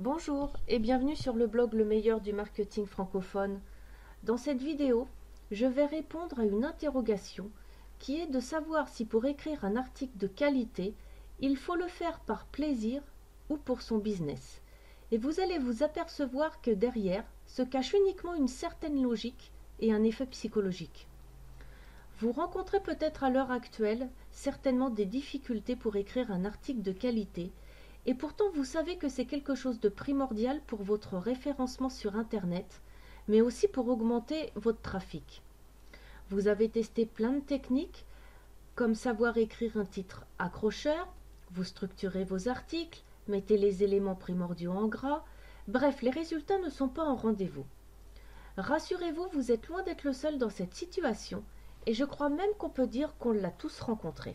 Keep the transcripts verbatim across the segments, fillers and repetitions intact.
Bonjour et bienvenue sur le blog Le meilleur du marketing francophone. Dans cette vidéo, je vais répondre à une interrogation qui est de savoir si pour écrire un article de qualité, il faut le faire par plaisir ou pour son business. Et vous allez vous apercevoir que derrière se cache uniquement une certaine logique et un effet psychologique. Vous rencontrez peut-être à l'heure actuelle certainement des difficultés pour écrire un article de qualité. Et pourtant, vous savez que c'est quelque chose de primordial pour votre référencement sur Internet, mais aussi pour augmenter votre trafic. Vous avez testé plein de techniques, comme savoir écrire un titre accrocheur, vous structurez vos articles, mettez les éléments primordiaux en gras, bref, les résultats ne sont pas en rendez-vous. Rassurez-vous, vous êtes loin d'être le seul dans cette situation, et je crois même qu'on peut dire qu'on l'a tous rencontré.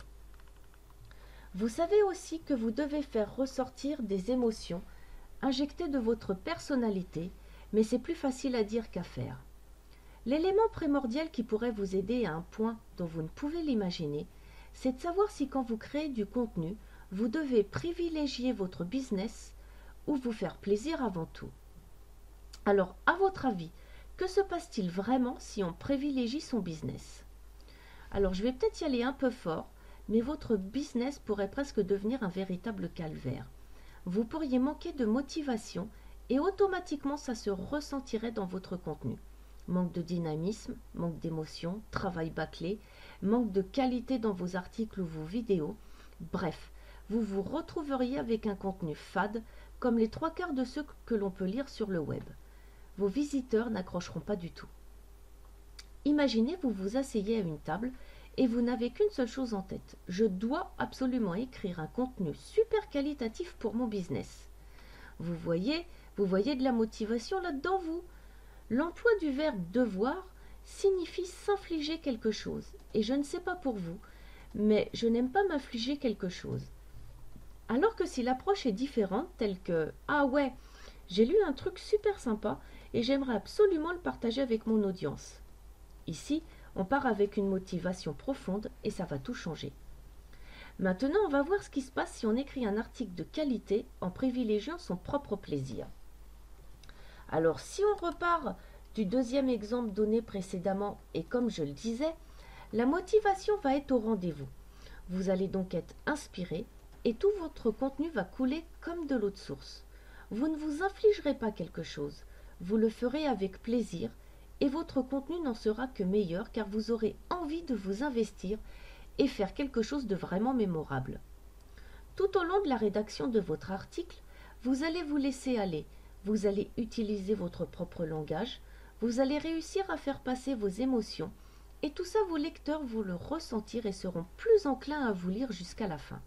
Vous savez aussi que vous devez faire ressortir des émotions, injecter de votre personnalité, mais c'est plus facile à dire qu'à faire. L'élément primordial qui pourrait vous aider à un point dont vous ne pouvez l'imaginer, c'est de savoir si quand vous créez du contenu, vous devez privilégier votre business ou vous faire plaisir avant tout. Alors, à votre avis, que se passe-t-il vraiment si on privilégie son business? Alors, je vais peut-être y aller un peu fort, mais votre business pourrait presque devenir un véritable calvaire. Vous pourriez manquer de motivation et automatiquement ça se ressentirait dans votre contenu. Manque de dynamisme, manque d'émotion, travail bâclé, manque de qualité dans vos articles ou vos vidéos. Bref, vous vous retrouveriez avec un contenu fade comme les trois quarts de ceux que l'on peut lire sur le web. Vos visiteurs n'accrocheront pas du tout. Imaginez, vous vous asseyez à une table et vous n'avez qu'une seule chose en tête. Je dois absolument écrire un contenu super qualitatif pour mon business. Vous voyez, vous voyez de la motivation là-dedans, vous. L'emploi du verbe devoir signifie s'infliger quelque chose. Et je ne sais pas pour vous, mais je n'aime pas m'infliger quelque chose. Alors que si l'approche est différente, telle que « Ah ouais, j'ai lu un truc super sympa et j'aimerais absolument le partager avec mon audience ». Ici, on part avec une motivation profonde et ça va tout changer. Maintenant, on va voir ce qui se passe si on écrit un article de qualité en privilégiant son propre plaisir. Alors, si on repart du deuxième exemple donné précédemment, et comme je le disais, la motivation va être au rendez-vous. Vous allez donc être inspiré et tout votre contenu va couler comme de l'eau de source. Vous ne vous infligerez pas quelque chose, vous le ferez avec plaisir et votre contenu n'en sera que meilleur car vous aurez envie de vous investir et faire quelque chose de vraiment mémorable. Tout au long de la rédaction de votre article, vous allez vous laisser aller, vous allez utiliser votre propre langage, vous allez réussir à faire passer vos émotions et tout ça vos lecteurs vont le ressentir et seront plus enclins à vous lire jusqu'à la fin.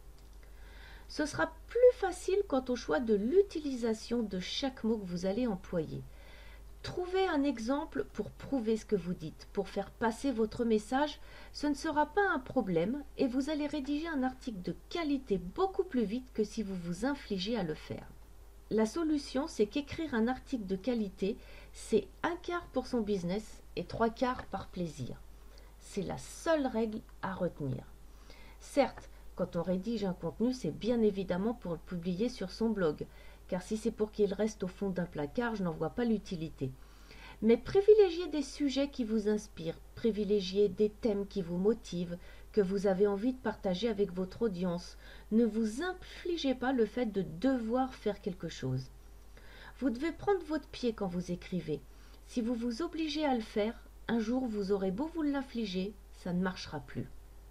Ce sera plus facile quant au choix de l'utilisation de chaque mot que vous allez employer. Trouvez un exemple pour prouver ce que vous dites, pour faire passer votre message, ce ne sera pas un problème et vous allez rédiger un article de qualité beaucoup plus vite que si vous vous infligez à le faire. La solution, c'est qu'écrire un article de qualité, c'est un quart pour son business et trois quarts par plaisir. C'est la seule règle à retenir. Certes, quand on rédige un contenu, c'est bien évidemment pour le publier sur son blog, car si c'est pour qu'il reste au fond d'un placard, je n'en vois pas l'utilité. Mais privilégiez des sujets qui vous inspirent, privilégiez des thèmes qui vous motivent, que vous avez envie de partager avec votre audience. Ne vous infligez pas le fait de devoir faire quelque chose. Vous devez prendre votre pied quand vous écrivez. Si vous vous obligez à le faire, un jour vous aurez beau vous l'infliger, ça ne marchera plus.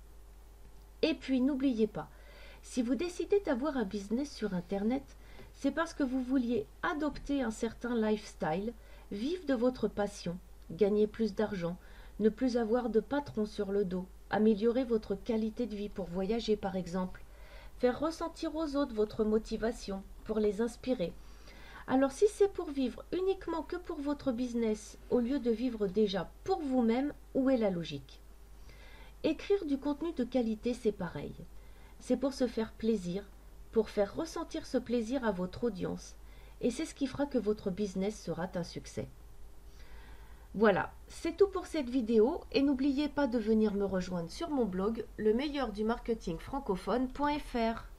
Et puis n'oubliez pas, si vous décidez d'avoir un business sur Internet, c'est parce que vous vouliez adopter un certain lifestyle, vivre de votre passion, gagner plus d'argent, ne plus avoir de patron sur le dos, améliorer votre qualité de vie pour voyager par exemple, faire ressentir aux autres votre motivation pour les inspirer. Alors si c'est pour vivre uniquement que pour votre business au lieu de vivre déjà pour vous-même, où est la logique? Écrire du contenu de qualité, c'est pareil. C'est pour se faire plaisir, pour faire ressentir ce plaisir à votre audience. Et c'est ce qui fera que votre business sera un succès. Voilà, c'est tout pour cette vidéo et n'oubliez pas de venir me rejoindre sur mon blog le meilleur du marketing francophone point F R.